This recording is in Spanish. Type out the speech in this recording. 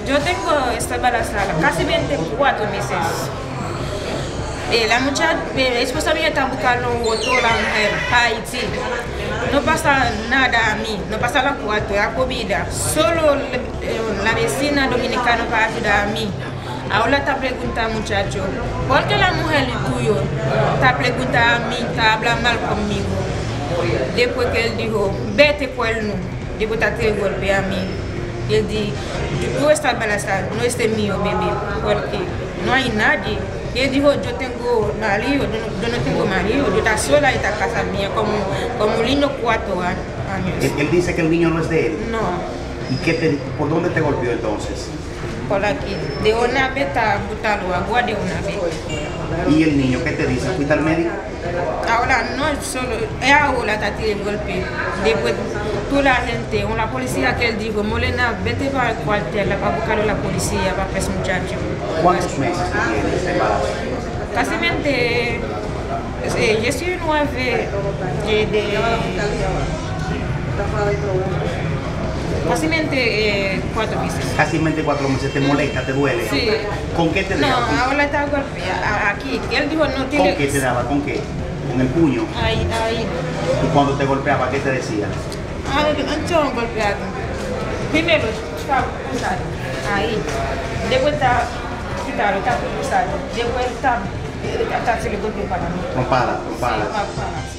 Yo tengo esta embarazada casi 24 meses. La muchacha, esposa mía está buscando otra mujer para Haití. No pasa nada a mí, no pasa la cuarto, la comida. Solo la vecina dominicana para ayudar a mí. Ahora te pregunta muchacho, ¿por qué la mujer tuya te pregunta a mí, te habla mal conmigo? Después que él dijo, vete por él, después te golpe a mí. Él dijo, tú estás embarazada, no es mío, bebé, porque no hay nadie. Él dijo, yo tengo marido, yo no tengo marido, yo estoy sola en esta casa mía, como un niño 4 años. Él dice que el niño no es de él. No. ¿Y por dónde te golpeó entonces? Por aquí, de una vez está botando agua de una vez. ¿Y el niño qué te dice? ¿Fuiste al médico? Ahora no solo, ahora está tirando golpe. Después, toda la gente, la policía que él dijo, Molina, vete para el cuartel para buscar a la policía para ese muchacho. ¿Cuántos meses tienes de embarazo? Casi yo soy 9 casi 4 meses. Casi 4 meses, ¿te molesta, te duele? Sí. ¿Con qué te daba? No, ahora está golpeada aquí. Él dijo no tiene. ¿Con qué te daba? ¿Con qué? ¿Con el puño? Ahí. ¿Y cuando te golpeaba, qué te decía? Antes golpeado. Primero, ahí. Después está quitado, está cruzado. Después está se le golpeó para mí. Con pala. Sí, para.